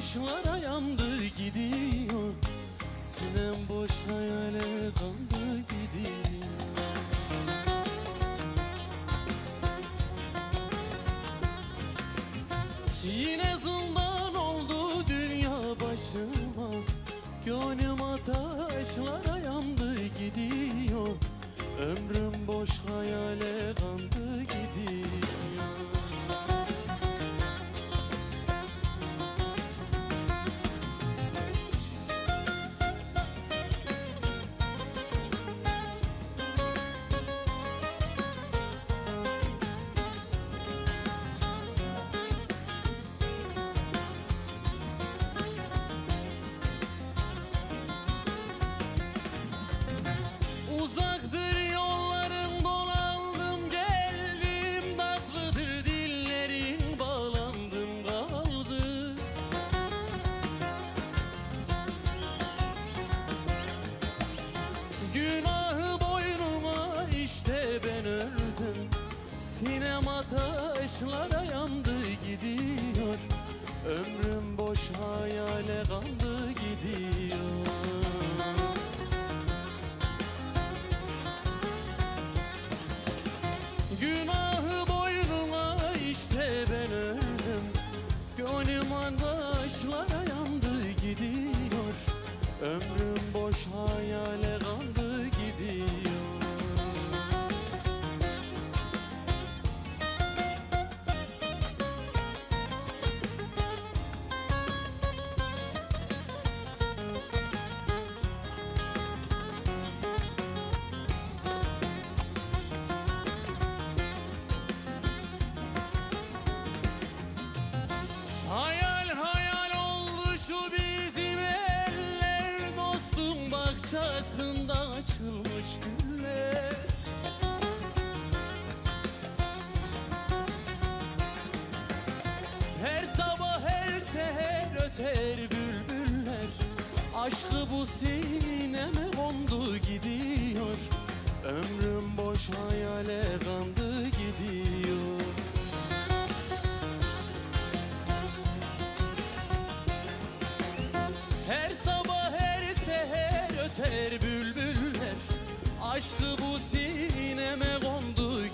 taşlara yandı gidiyor. Sinem boş hayale kandı gidiyor. Yine zindan oldu dünya başıma. Gönlüm ateşlara yandı gidiyor. Ömrüm boş hayale kandı gidiyor. Uzaktır yolların dolandım geldim, tatlıdır dillerin bağlandım kaldı. Günahı boynuma işte ben öldüm. Sinem ateşlara yandı gidiyor. Ömrüm boş hayale kaldı gidiyor. Günahı boynuma işte ben öldüm. Gönlüm ateşlara yandı gidiyor. Ömrüm boş hayale kaldı gidiyor. Hayal hayal oldu şu bizim eller, dostum bahçesinde açılmış güller. Her sabah her seher öter bülbüller. Aşkı bu sineme kondu gidiyor. Ömrüm boş hayale kandı gidiyor. Her sabah her seher öter bülbüller. Aşkı bu sineme kondu